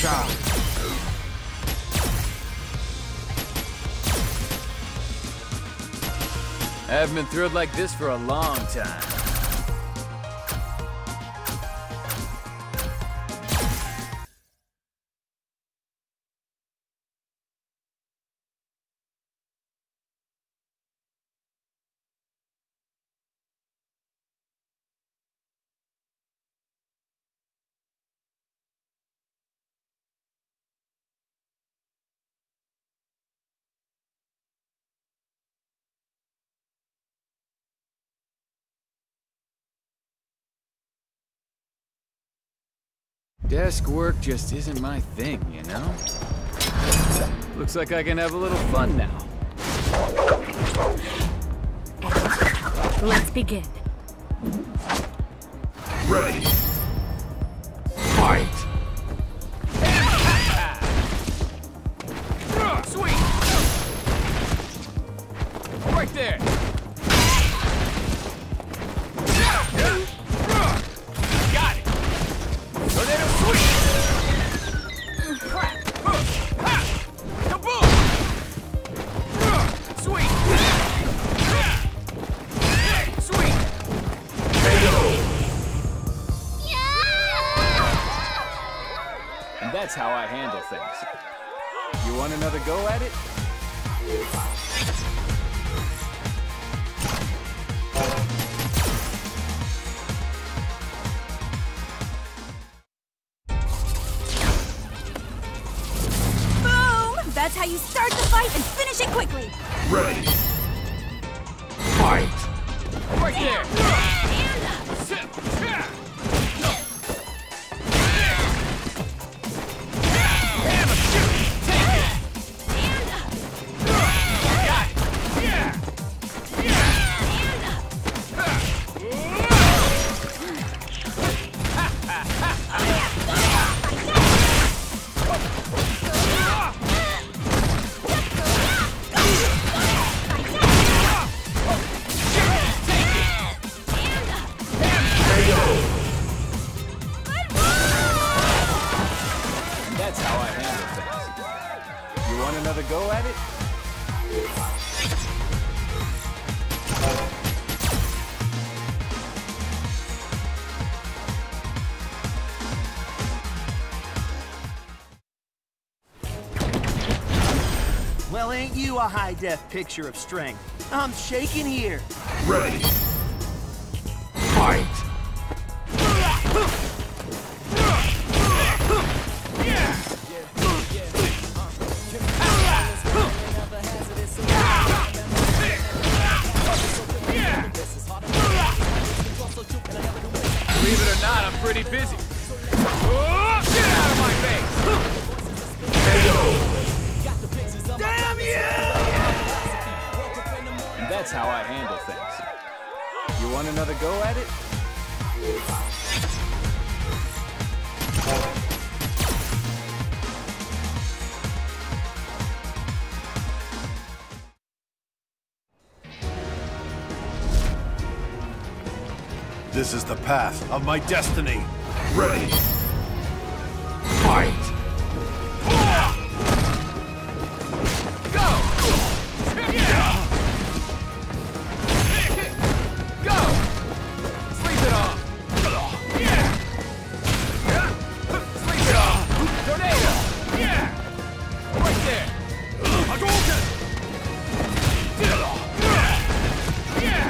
I haven't been thrilled like this for a long time. Desk work just isn't my thing, you know? Looks like I can have a little fun now. Let's begin. Ready. Fight. Sweet! Right there! Got it! Tornado sweep! Crap! Kaboom! Sweet! Sweet! And that's how I handle things. You want another go at it? That's how you start the fight and finish it quickly! Ready. Fight. Right there! Hammer, shoot! Take it! Got it! Yeah! That's how I handle things. You want another go at it? Well, ain't you a high-def picture of strength? I'm shaking here. Ready. Fight. Believe it or not, I'm pretty busy. Oh, get out of my face! Damn you! And that's how I handle things. You want another go at it? This is the path of my destiny. Ready. Fight. Go! Yeah! Go! Sleep it off! Yeah! Sleep it off! Tornado! Yeah! Right there! Hadouken! Yeah! Yeah!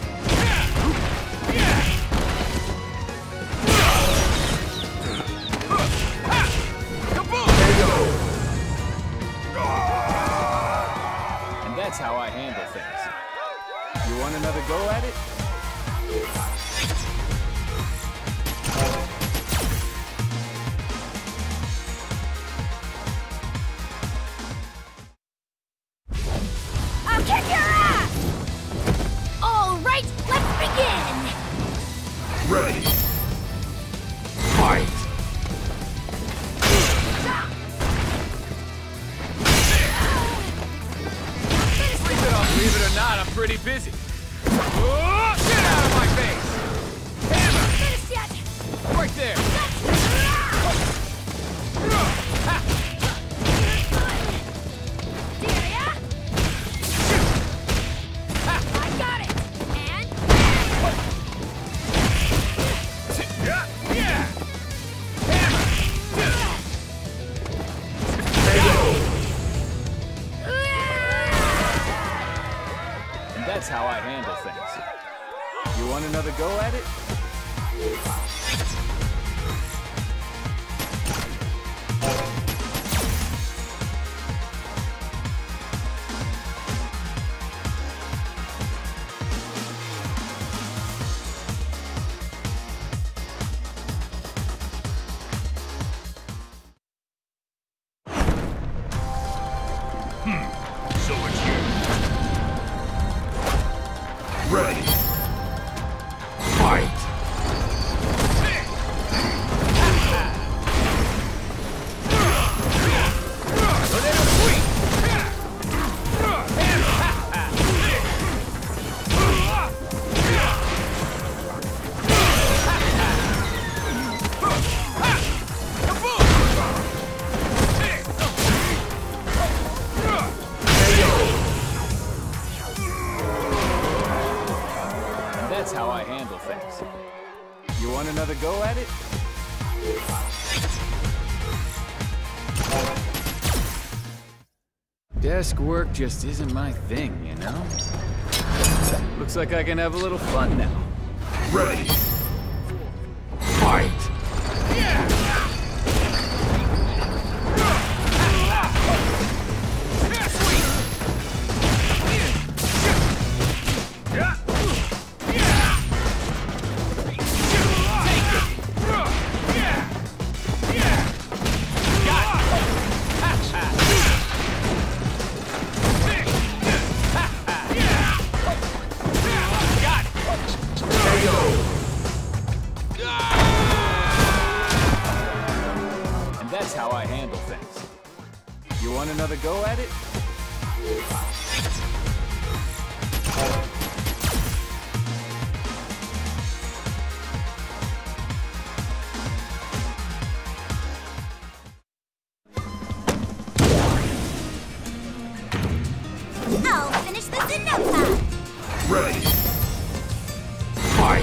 That's how I handle things. You want another go at it? I'll kick your ass! All right, let's begin! Ready. Fight. Believe it or not, I'm pretty busy. Oh, get out of my face! Hammer! Finish yet! Right there! how I handle things. You want another go at it? So it's you. Ready. Fight. That's how I handle things. You want another go at it? Desk work just isn't my thing, you know? Looks like I can have a little fun now. Ready. Fight. That's how I handle things. You want another go at it? I'll finish this in no time. Ready. Fight.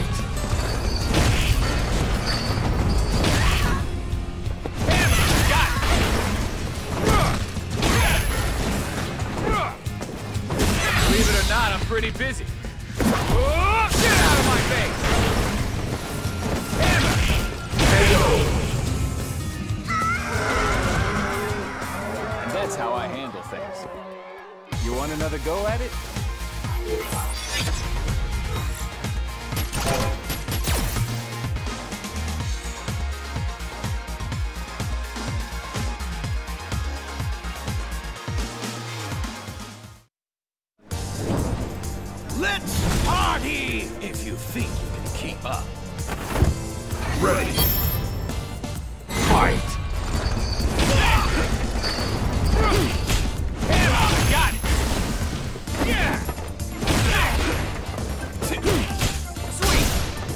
Believe it or not, I'm pretty busy. Oh, get out of my face! And that's how I handle things. You want another go at it? Let's party! If you think you can keep up. Ready. Fight. Got it! Yeah! Sweet!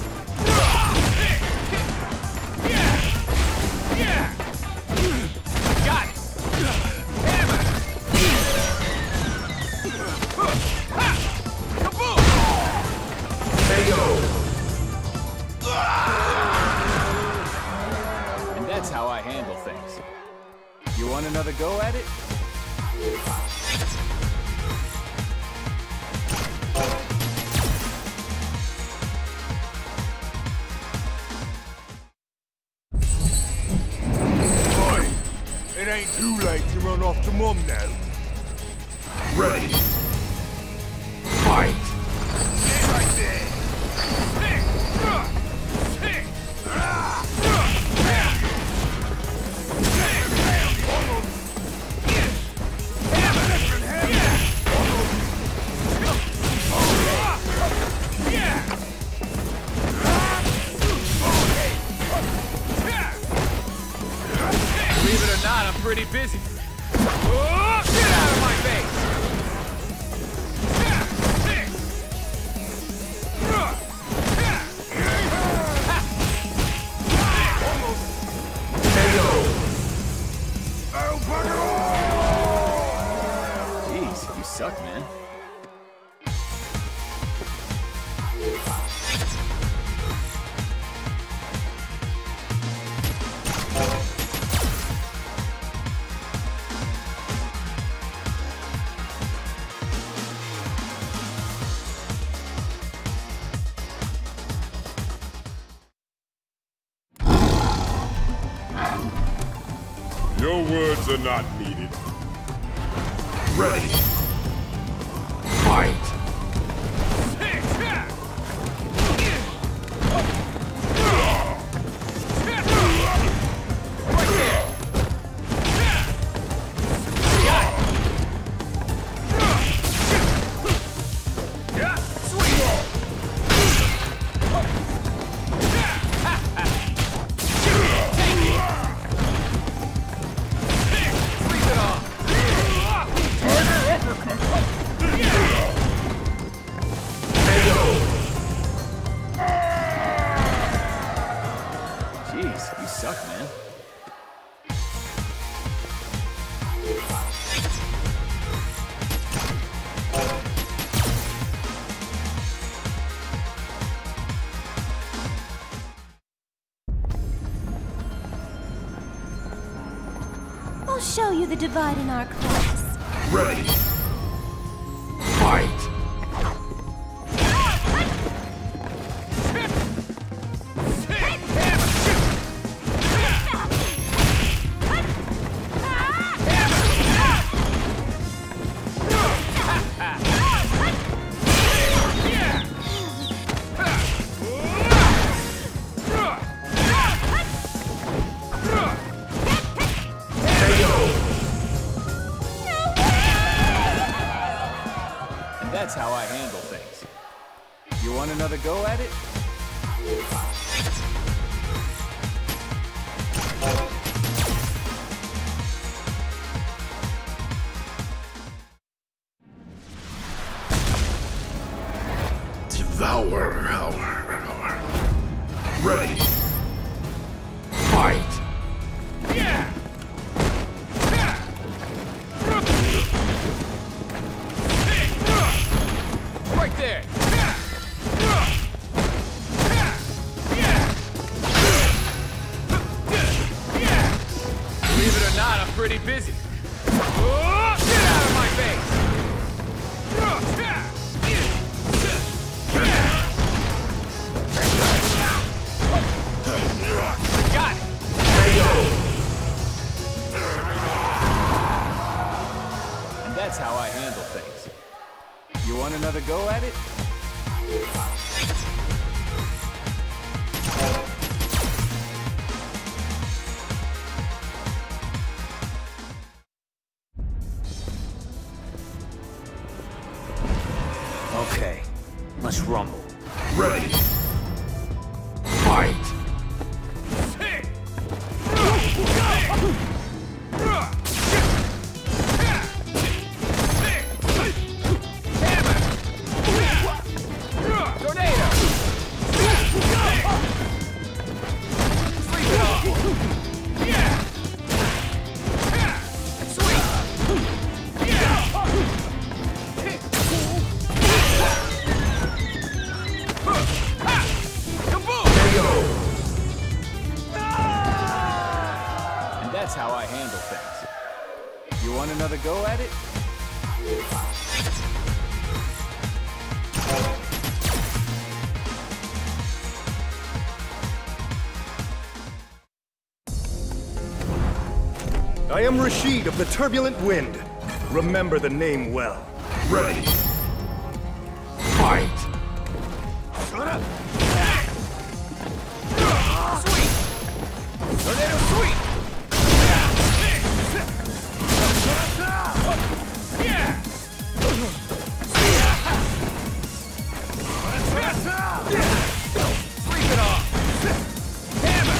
Yeah! Got it! Hammer! And that's how I handle things. You want another go at it? Boy, it ain't too late to run off to Mum now. Ready. Fight. Right there. Believe it or not, I'm pretty busy. Oh, get out of my face! Jeez, you suck, man. Your words are not needed. Ready. Fight! Jeez, you suck, man. I'll show you the divide in our class. Ready. Fight! That's how I handle things. You want another go at it? Devour. Ready. Fight! Right there! Believe it or not, I'm pretty busy. Get out of my face! Got it! And that's how I handle things. You want another go at it? Okay, let's rumble. Ready. Fight! That's how I handle things. You want another go at it? I am Rashid of the Turbulent Wind. Remember the name well. Ready. Fight! Shut up! Sweet! Tornado sweet! Sleep it off! Hammer!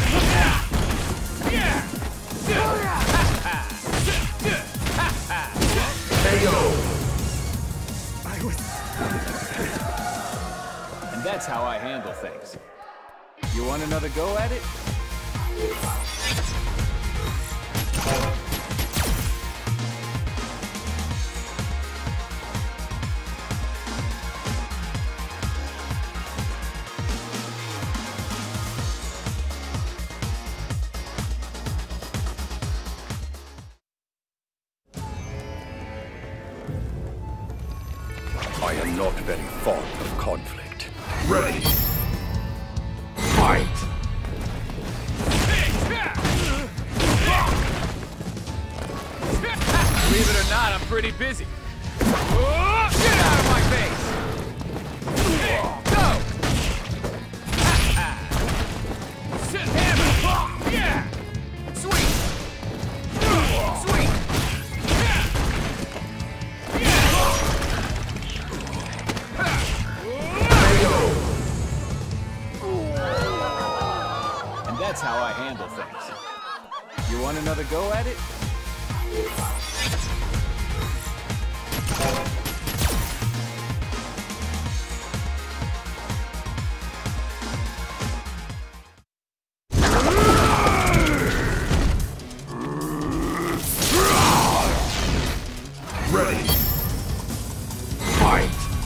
And that's how I handle things. You want another go at it? I am not very fond of conflict. Ready. Fight! pretty busy. Oh, get out of my face! Go! Sit hammer! Yeah! Sweet! Sweet! And that's how I handle things. You want another go at it? Ready. Fight.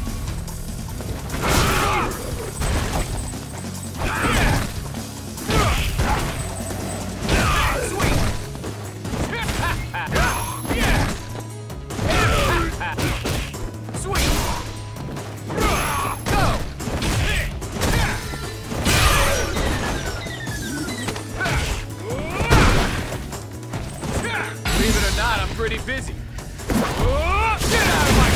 Believe it or not, I'm pretty busy. Oh, get out of my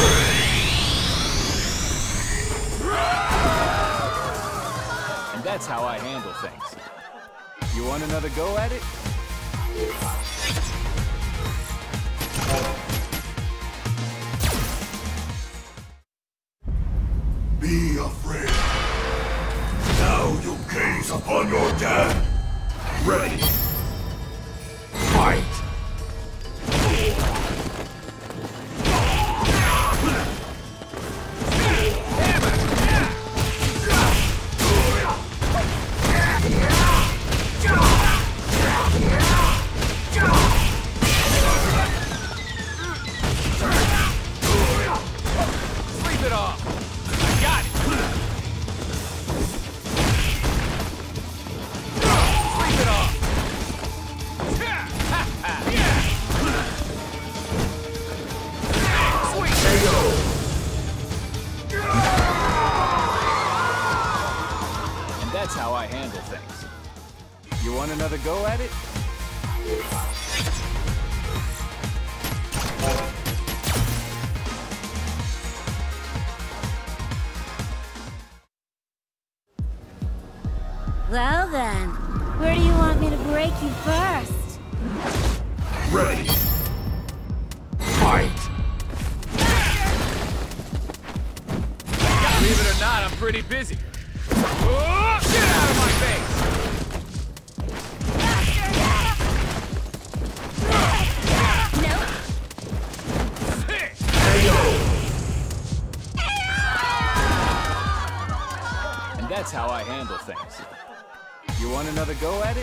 face! And that's how I handle things. You want another go at it? Be afraid. Now you gaze upon your death. Ready. Fight. Sleep it off. I got it. Sleep it off. Sweet. And that's how I handle things. You want another go at it? 'Well then, where do you want me to break you first? Ready. Fight. Believe it or not, I'm pretty busy. Oh, get out of my face! And that's how I handle things. You want another go at it?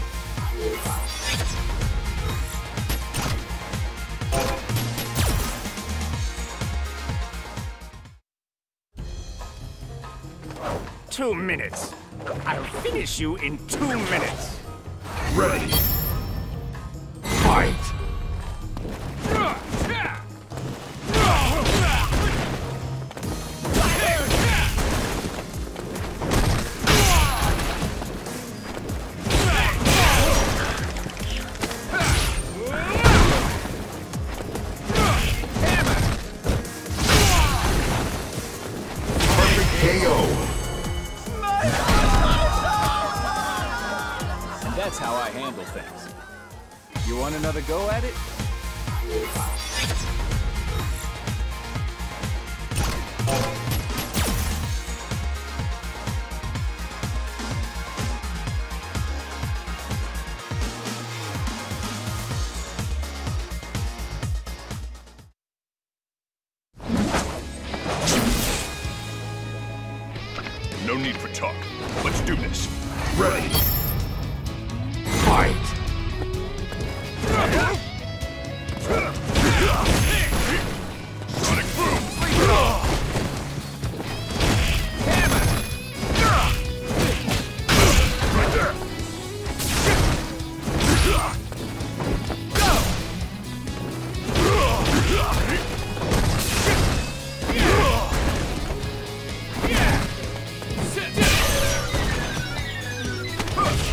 Two minutes. I'll finish you in 2 minutes. Ready. Fight. That's how I handle things. You want another go at it? No need for talk. Let's do this. Ready. Fight. Sonic boom. Right there. Go!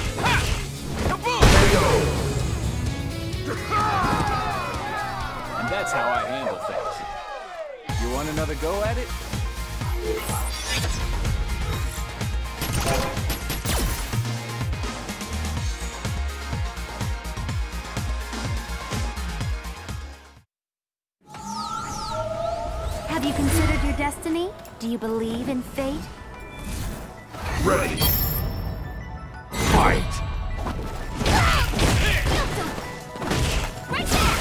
That's how I handle things. You want another go at it? Have you considered your destiny? Do you believe in fate? Ready. Fight! Right there!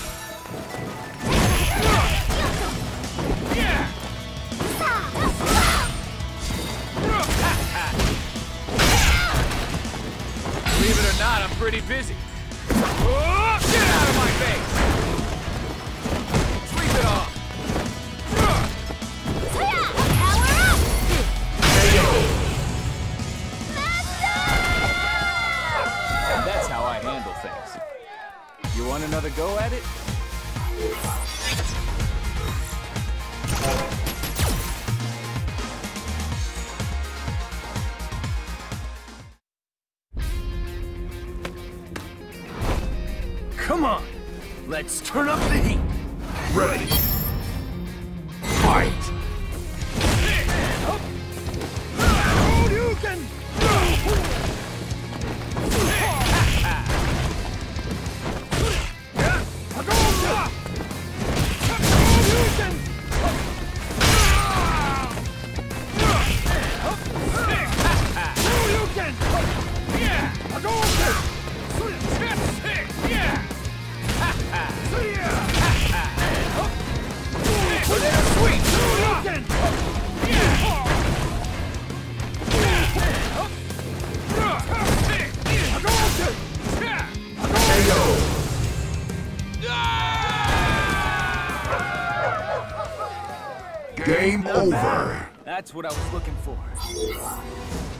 Believe it or not, I'm pretty busy. Oh, get out of my face! Sweep it off! And that's how I handle things. You want another go at it? Come on! Let's turn up the heat! Ready. Fight! You can... Game over. That's what I was looking for.